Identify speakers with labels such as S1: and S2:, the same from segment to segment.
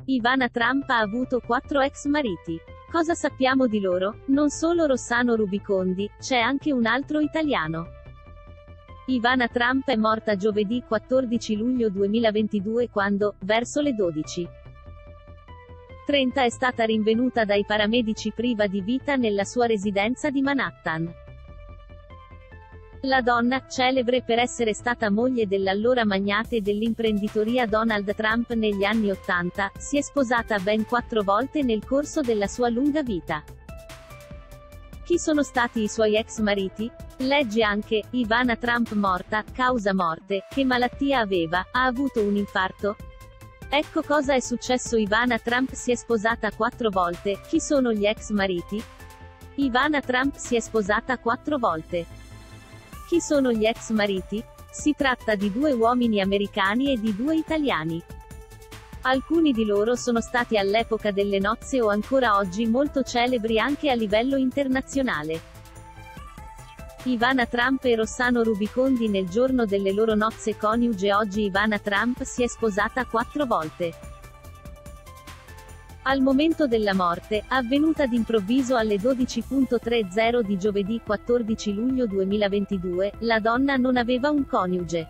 S1: Ivana Trump ha avuto 4 ex mariti. Cosa sappiamo di loro? Non solo Rossano Rubicondi, c'è anche un altro italiano. Ivana Trump è morta giovedì 14 luglio 2022 quando, verso le 12:30 è stata rinvenuta dai paramedici priva di vita nella sua residenza di Manhattan. La donna, celebre per essere stata moglie dell'allora magnate dell'imprenditoria Donald Trump negli anni '80, si è sposata ben 4 volte nel corso della sua lunga vita. Chi sono stati i suoi ex mariti? Leggi anche, Ivana Trump morta, causa morte, che malattia aveva, ha avuto un infarto? Ecco cosa è successo. Ivana Trump si è sposata 4 volte, chi sono gli ex mariti? Ivana Trump si è sposata 4 volte. Chi sono gli ex mariti? Si tratta di 2 uomini americani e di 2 italiani. Alcuni di loro sono stati all'epoca delle nozze o ancora oggi molto celebri anche a livello internazionale. Ivana Trump e Rossano Rubicondi nel giorno delle loro nozze coniuge. Oggi Ivana Trump si è sposata 4 volte. Al momento della morte, avvenuta d'improvviso alle 12:30 di giovedì 14 luglio 2022, la donna non aveva un coniuge.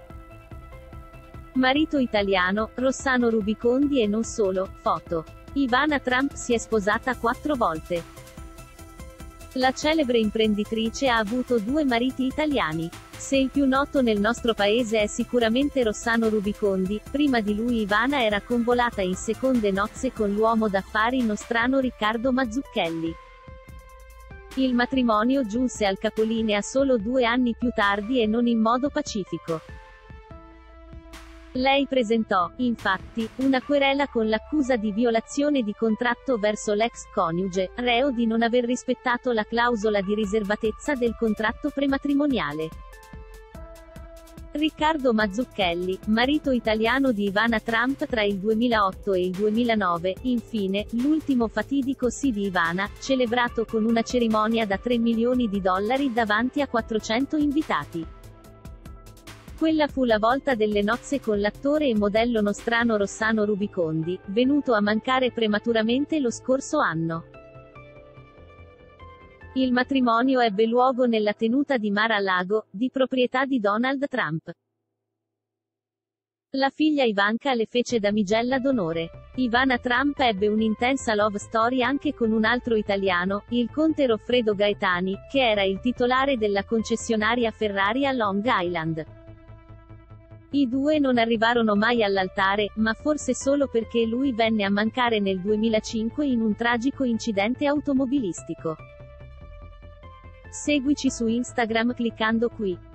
S1: Marito italiano, Rossano Rubicondi e non solo, foto. Ivana Trump si è sposata 4 volte. La celebre imprenditrice ha avuto 2 mariti italiani. Se il più noto nel nostro paese è sicuramente Rossano Rubicondi, prima di lui Ivana era convolata in seconde nozze con l'uomo d'affari nostrano Riccardo Mazzucchelli. Il matrimonio giunse al capolinea solo 2 anni più tardi e non in modo pacifico. Lei presentò, infatti, una querela con l'accusa di violazione di contratto verso l'ex coniuge, reo di non aver rispettato la clausola di riservatezza del contratto prematrimoniale. Riccardo Mazzucchelli, marito italiano di Ivana Trump tra il 2008 e il 2009, infine, l'ultimo fatidico sì di Ivana, celebrato con una cerimonia da $3 milioni davanti a 400 invitati. Quella fu la volta delle nozze con l'attore e modello nostrano Rossano Rubicondi, venuto a mancare prematuramente lo scorso anno. Il matrimonio ebbe luogo nella tenuta di Mar-a-Lago, di proprietà di Donald Trump. La figlia Ivanka le fece damigella d'onore. Ivana Trump ebbe un'intensa love story anche con un altro italiano, il conte Goffredo Gaetani, che era il titolare della concessionaria Ferrari a Long Island. I 2 non arrivarono mai all'altare, ma forse solo perché lui venne a mancare nel 2005 in un tragico incidente automobilistico. Seguici su Instagram cliccando qui.